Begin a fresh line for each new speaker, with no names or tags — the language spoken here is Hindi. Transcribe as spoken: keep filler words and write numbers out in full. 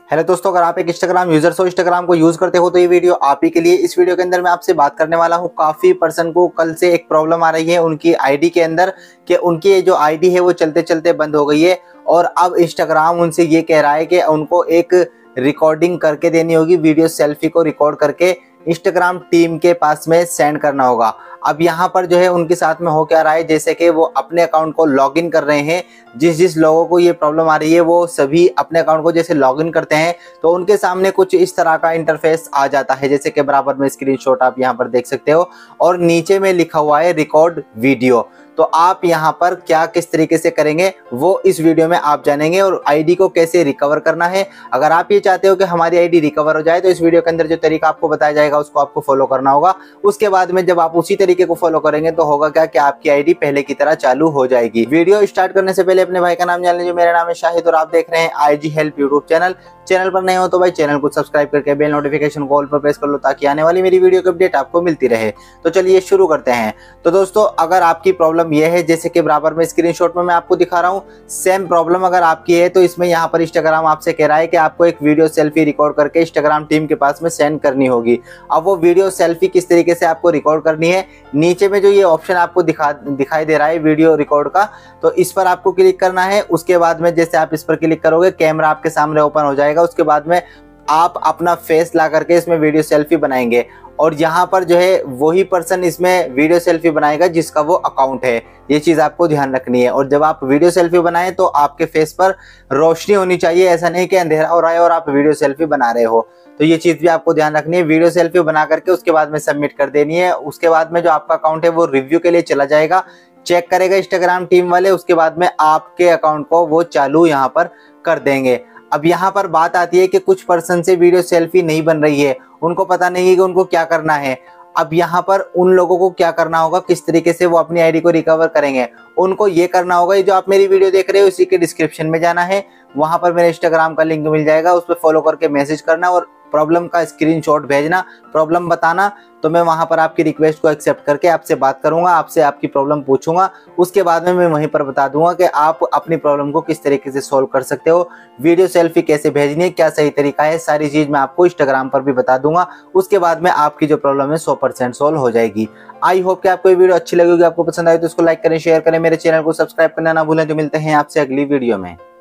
हेलो दोस्तों, अगर आप एक इंस्टाग्राम यूजर्स हो, इंस्टाग्राम को यूज करते हो तो ये वीडियो आप ही के लिए। इस वीडियो के अंदर मैं आपसे बात करने वाला हूँ। काफी पर्सन को कल से एक प्रॉब्लम आ रही है उनकी आईडी के अंदर कि उनकी जो आईडी है वो चलते चलते बंद हो गई है और अब इंस्टाग्राम उनसे ये कह रहा है कि उनको एक रिकॉर्डिंग करके देनी होगी, वीडियो सेल्फी को रिकॉर्ड करके इंस्टाग्राम टीम के पास में सेंड करना होगा। अब यहाँ पर जो है उनके साथ में हो क्या रहा है, जैसे कि वो अपने अकाउंट को लॉगिन कर रहे हैं। जिस जिस लोगों को ये प्रॉब्लम आ रही है वो सभी अपने अकाउंट को जैसे लॉगिन करते हैं तो उनके सामने कुछ इस तरह का इंटरफेस आ जाता है, जैसे कि बराबर में स्क्रीनशॉट आप यहाँ पर देख सकते हो और नीचे में लिखा हुआ है रिकॉर्ड वीडियो। तो आप यहाँ पर क्या किस तरीके से करेंगे वो इस वीडियो में आप जानेंगे और आईडी को कैसे रिकवर करना है। अगर आप ये चाहते हो कि हमारी आईडी रिकवर हो जाए तो इस वीडियो के अंदर जो तरीका आपको बताया जाएगा उसको आपको फॉलो करना होगा। उसके बाद में जब आप उसी तरीके को फॉलो करेंगे तो होगा क्या कि आपकी आईडी पहले की तरह चालू हो जाएगी। वीडियो स्टार्ट करने से पहले अपने भाई का नाम जान लीजिए। मेरा नाम है शाहिद और आप देख रहे हैं IG help YouTube channel. Channel पर नए हो तो भाई चैनल को सब्सक्राइब करके बेल नोटिफिकेशन को ऑल पर प्रेस कर लो ताकि आने वाली मेरी वीडियो की अपडेट आपको मिलती रहे। तो चलिए शुरू करते हैं। तो दोस्तों, अगर आपकी प्रॉब्लम यह है जैसे कि बराबर में स्क्रीनशॉट में मैं आपको दिखा रहा हूं, सेम प्रॉब्लम अगर आपकी है तो इसमें यहाँ पर इंस्टाग्राम आपसे कह रहा है कि आपको एक वीडियो सेल्फी रिकॉर्ड करके इंस्टाग्राम टीम के पास में सेंड करनी होगी। अब वो वीडियो सेल्फी किस तरीके से आपको रिकॉर्ड करनी है, नीचे में जो ये ऑप्शन आपको दिखा दिखाई दे रहा है वीडियो रिकॉर्ड का, तो इस पर आपको क्लिक करना है। उसके बाद में जैसे आप इस पर क्लिक करोगे कैमरा आपके सामने ओपन हो जाएगा। उसके बाद में आप अपना फेस ला करके इसमें वीडियो सेल्फी बनाएंगे और यहाँ पर जो है वही पर्सन इसमें वीडियो सेल्फी बनाएगा जिसका वो अकाउंट है। ये चीज़ आपको ध्यान रखनी है। और जब आप वीडियो सेल्फी बनाएं तो आपके फेस पर रोशनी होनी चाहिए, ऐसा नहीं कि अंधेरा हो रहा है और आप वीडियो सेल्फी बना रहे हो। तो ये चीज़ भी आपको ध्यान रखनी है। वीडियो सेल्फी बना करके उसके बाद में सबमिट कर देनी है। उसके बाद में जो आपका अकाउंट है वो रिव्यू के लिए चला जाएगा, चेक करेगा इंस्टाग्राम टीम वाले। उसके बाद में आपके अकाउंट को वो चालू यहाँ पर कर देंगे। अब यहाँ पर बात आती है कि कुछ पर्सन से वीडियो सेल्फी नहीं बन रही है, उनको पता नहीं है कि उनको क्या करना है। अब यहाँ पर उन लोगों को क्या करना होगा, किस तरीके से वो अपनी आईडी को रिकवर करेंगे, उनको ये करना होगा। ये जो आप मेरी वीडियो देख रहे हो इसी के डिस्क्रिप्शन में जाना है, वहां पर मेरे इंस्टाग्राम का लिंक मिल जाएगा, उस पर फॉलो करके मैसेज करना और प्रॉब्लम का स्क्रीनशॉट भेजना, प्रॉब्लम बताना। तो मैं वहां पर आपकी रिक्वेस्ट को एक्सेप्ट करके आपसे बात करूंगा, आपसे आपकी प्रॉब्लम पूछूंगा। उसके बाद में मैं वहीं पर बता दूंगा कि आप अपनी प्रॉब्लम को किस तरीके से सॉल्व कर सकते हो, वीडियो सेल्फी कैसे भेजनी है, क्या सही तरीका है, सारी चीज मैं आपको इंस्टाग्राम पर भी बता दूंगा। उसके बाद में आपकी जो प्रॉब्लम है सौ परसेंट सॉल्व हो जाएगी। आई होप कि आपको ये वीडियो अच्छी लगी होगी, आपको पसंद आई तो इसको लाइक करें, शेयर करें, मेरे चैनल को सब्सक्राइब करना ना भूलें। तो मिलते हैं आपसे अगली वीडियो में।